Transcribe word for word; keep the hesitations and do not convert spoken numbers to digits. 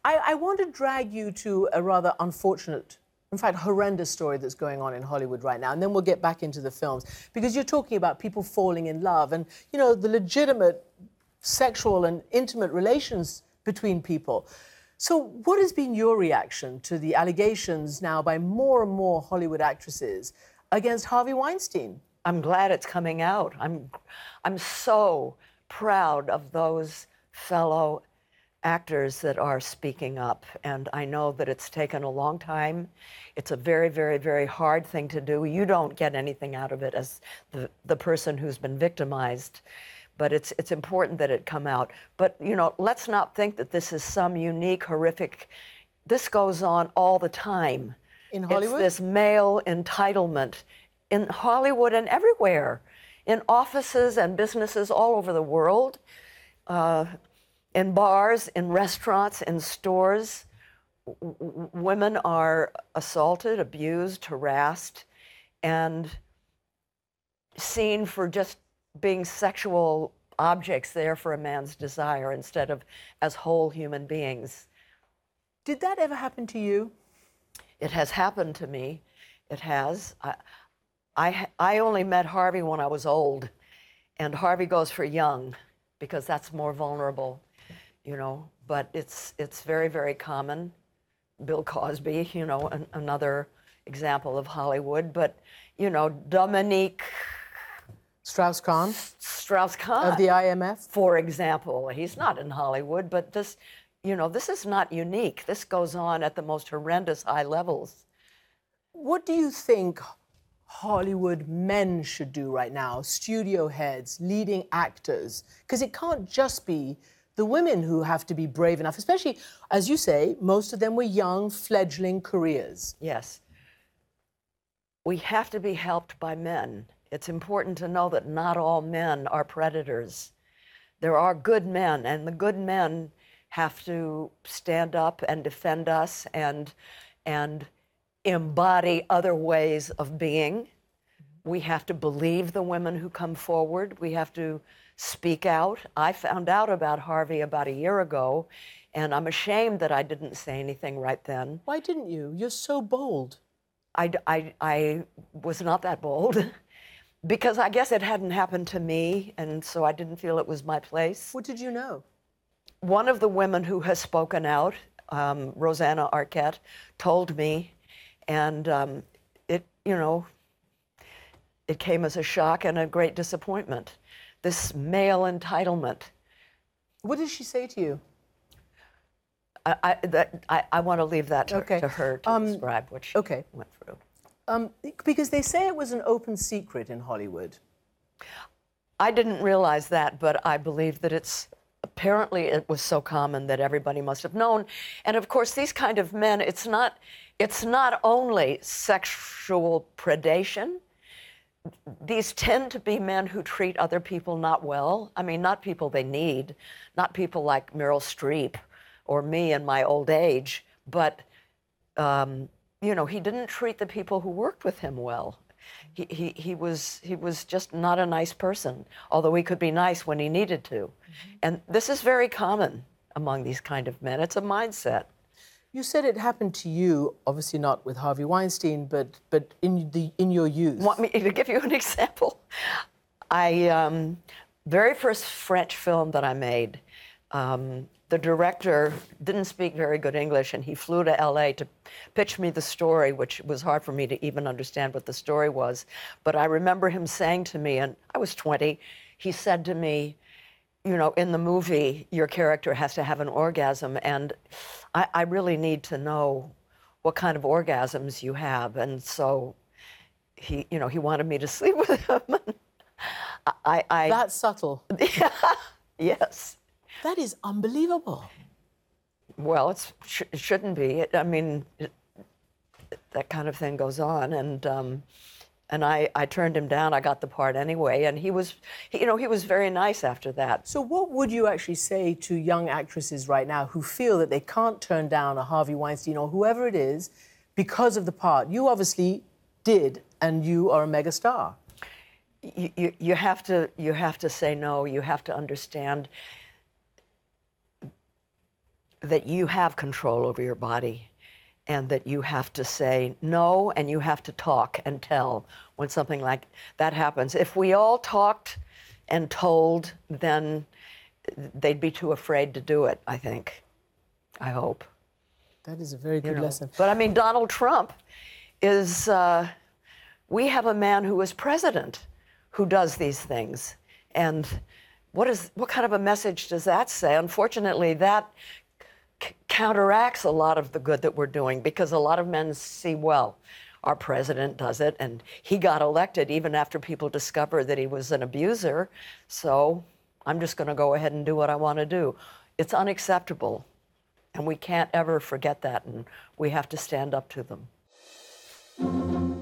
I, I want to drag you to a rather unfortunate, in fact, horrendous story that's going on in Hollywood right now, and then we'll get back into the films, because you're talking about people falling in love and, you know, the legitimate sexual and intimate relations between people. So what has been your reaction to the allegations now by more and more Hollywood actresses against Harvey Weinstein? I'm glad it's coming out. I'm, I'm so proud of those fellow actors that are speaking up. And I know that it's taken a long time. It's a very, very, very hard thing to do. You don't get anything out of it as the, the person who's been victimized. But it's, it's important that it come out. But, you know, let's not think that this is some unique, horrific... This goes on all the time. In Hollywood? It's this male entitlement in Hollywood and everywhere, in offices and businesses all over the world, uh, in bars, in restaurants, in stores. W- w- women are assaulted, abused, harassed, and seen for just being sexual objects there for a man's desire instead of as whole human beings. Did that ever happen to you? It has happened to me. It has. I, I, I only met Harvey when I was old, and Harvey goes for young because that's more vulnerable, you know, but it's, it's very, very common. Bill Cosby, you know, an, another example of Hollywood, but, you know, Dominique Strauss-Kahn? Strauss-Kahn. Of the I M F? For example. He's not in Hollywood, but this, you know, this is not unique. This goes on at the most horrendous high levels. What do you think Hollywood men should do right now? Studio heads, leading actors? Because it can't just be the women who have to be brave enough, especially, as you say, most of them were young, fledgling careers. Yes. We have to be helped by men. It's important to know that not all men are predators. There are good men, and the good men have to stand up and defend us and, and embody other ways of being. We have to believe the women who come forward. We have to speak out. I found out about Harvey about a year ago, and I'm ashamed that I didn't say anything right then. Why didn't you? You're so bold. I, I, I was not that bold. Because I guess it hadn't happened to me, and so I didn't feel it was my place. What did you know? One of the women who has spoken out, um, Rosanna Arquette, told me, and um, it, you know, it came as a shock and a great disappointment. This male entitlement. What did she say to you? I, I, that, I, I want to leave that to, okay. to her to um, describe what she okay. went through. Um, because they say it was an open secret in Hollywood. I didn't realize that, but I believe that it's, apparently it was so common that everybody must have known. And of course, these kind of men, it's not, it's not only sexual predation. These tend to be men who treat other people not well. I mean, not people they need, not people like Meryl Streep or me in my old age, but um, you know, he didn't treat the people who worked with him well. He, he, he, was, he was just not a nice person, although he could be nice when he needed to. Mm-hmm. And this is very common among these kind of men. It's a mindset. You said it happened to you, obviously not with Harvey Weinstein, but, but in, the, in your youth. Want me to give you an example? I, um, very first French film that I made, um, the director didn't speak very good English, and he flew to L A to pitch me the story, which was hard for me to even understand what the story was. But I remember him saying to me, and I was twenty, he said to me, you know, in the movie, your character has to have an orgasm, and I, I really need to know what kind of orgasms you have. And so he, you know, he wanted me to sleep with him. I, I, That's subtle. Yeah, yes. That is unbelievable. Well, it's, sh it shouldn't be. It, I mean, it, that kind of thing goes on, and um, and I, I turned him down. I got the part anyway, and he was, he, you know, he was very nice after that. So, what would you actually say to young actresses right now who feel that they can't turn down a Harvey Weinstein or whoever it is because of the part? You obviously did, and you are a megastar. You, you, you have to, you have to say no. You have to understand. that you have control over your body, and that you have to say no, and you have to talk and tell when something like that happens. If we all talked and told, then they'd be too afraid to do it, I think. I hope. That is a very good You know. lesson. But I mean, Donald Trump is, uh, we have a man who is president who does these things. And what is, what kind of a message does that say? Unfortunately, that c- counteracts a lot of the good that we're doing, because a lot of men see, well, our president does it, and he got elected even after people discovered that he was an abuser, so I'm just going to go ahead and do what I want to do. It's unacceptable, and we can't ever forget that, and we have to stand up to them.